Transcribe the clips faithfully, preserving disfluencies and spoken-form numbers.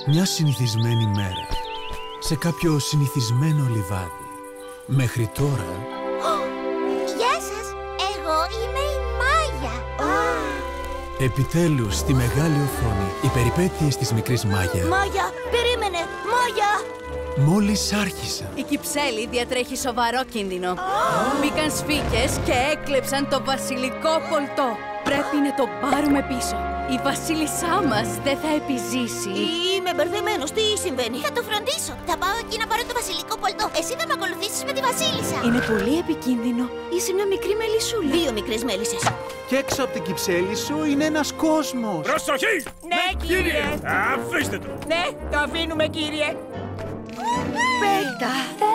Μια συνηθισμένη μέρα, σε κάποιο συνηθισμένο λιβάδι. Μέχρι τώρα... Γεια σας, εγώ είμαι η Μάγια. Επιτέλους, στη μεγάλη οθόνη, οι περιπέτειες της μικρής Μάγια. Μάγια, περίμενε, Μάγια! Μόλις άρχισαν. Η Κυψέλη διατρέχει σοβαρό κίνδυνο. Μπήκαν σφίγγες και έκλεψαν το βασιλικό πολτό. Πρέπει να το πάρουμε πίσω. Η βασίλισσά μας δεν θα επιζήσει. Είμαι μπερδεμένος, τι συμβαίνει? Θα το φροντίσω. Θα πάω εκεί να πάρω το βασιλικό πολτό. Εσύ θα με ακολουθήσεις με τη βασίλισσα. Είναι πολύ επικίνδυνο. Είσαι μια μικρή μελισσούλα. Δύο μικρές μέλισσες. Και έξω από την Κυψέλη σου είναι ένας κόσμος. Προσοχή! Ναι, κύριε. Αφήστε το. Ναι, το αφήνουμε, κύριε. Πέτα!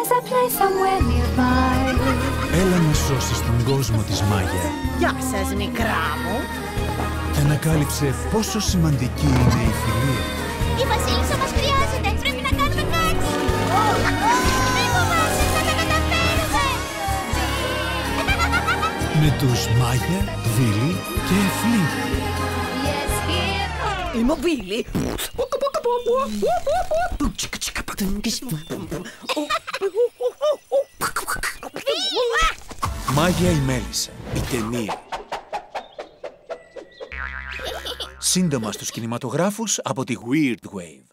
Έλα να σώσεις τον κόσμο της Μάγια. Γεια σας, μικρά μου. Και ανακάλυψε πόσο σημαντική είναι η φιλία. Η βασίλισσα μας χρειάζεται. Πρέπει να κάνουμε κάτι. Μην φοβάσαι, θα τα καταφέρουμε. Με τους Μάγια, Βίλι και Φλι. Είμαι ο Βίλι. Μάγια η Μέλισσα, η ταινία. Σύντομα στους κινηματογράφους από τη Weird Wave.